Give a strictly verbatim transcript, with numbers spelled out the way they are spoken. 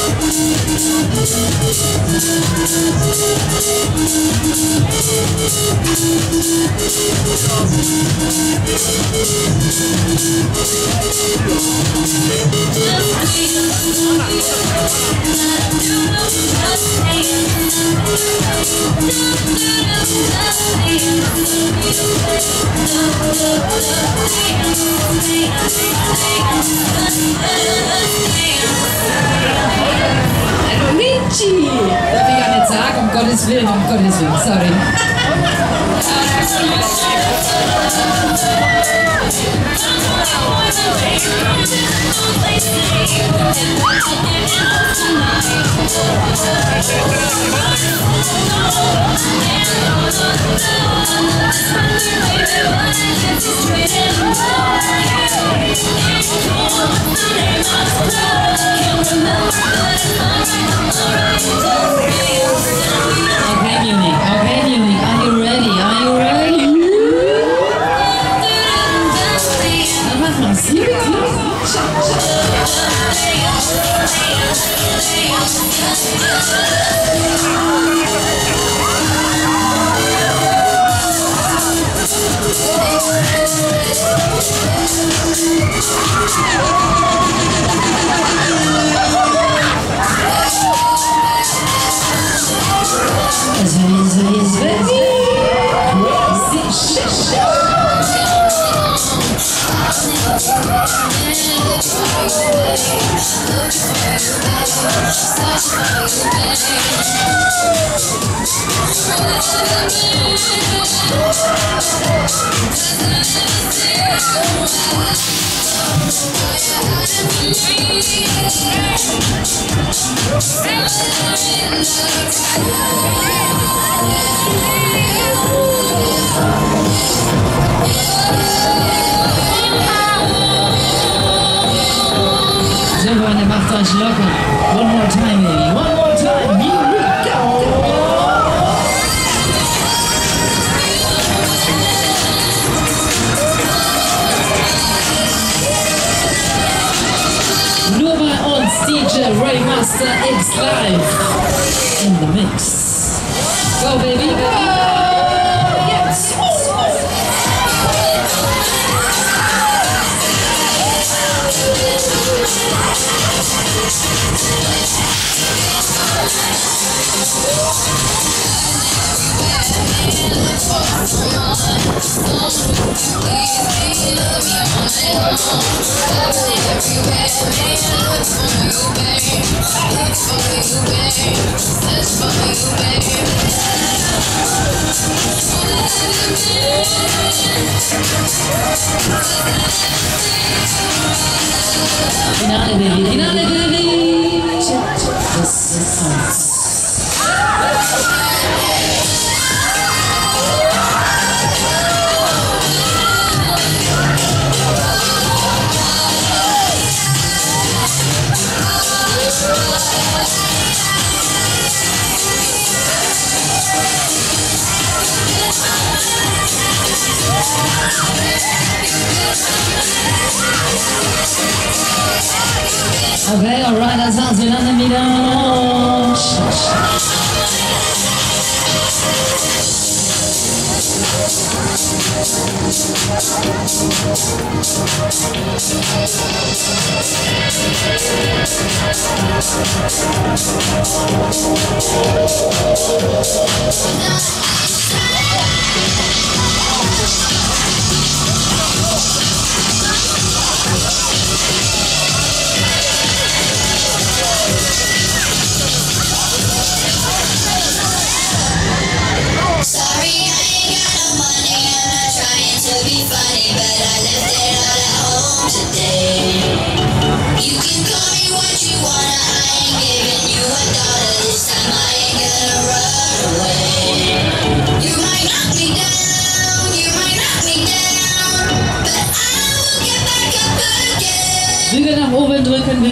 Luigi! Darf ich ja nicht sagen, um Gottes Willen, um Gottes Willen, sorry. Okay, Munich, okay, Munich, are you ready? Are you ready? Mach mal, So, Freunde, macht euch locker. One more time, baby. One more time. Here we go. Nur bei uns D J Raymaster X live in the mix. Go, baby, go! Yes! Finale, baby, finale, baby! This is us. Okay, alright, das war's, wir landen wieder. Züge nach oben drücken.